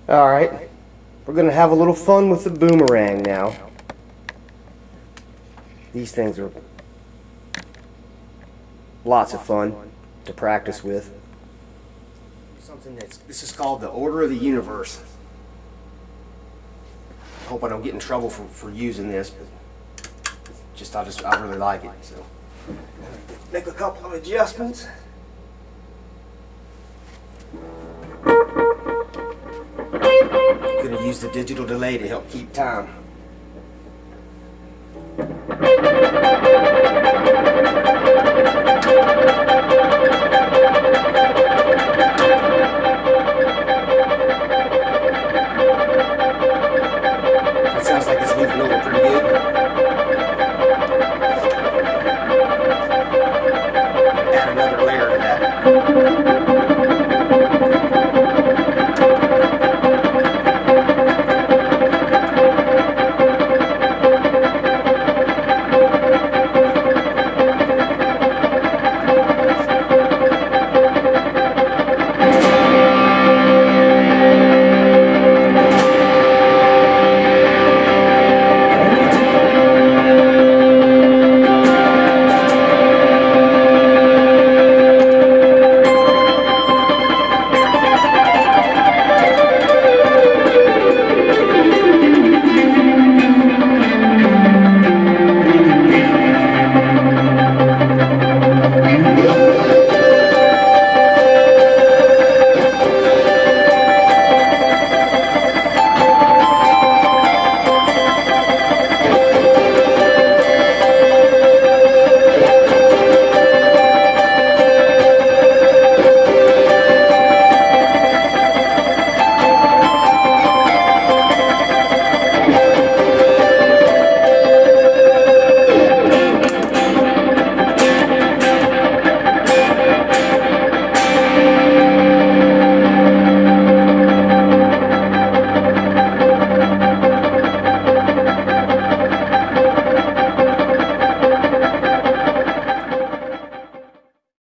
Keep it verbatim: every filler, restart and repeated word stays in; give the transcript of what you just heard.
Alright, we're going to have a little fun with the boomerang now. These things are lots of fun to practice with. Something that's, this is called the Order of the Universe. I hope I don't get in trouble for, for using this, but just I just I really like it. So make a couple of adjustments. I'm going to use the digital delay to help keep time.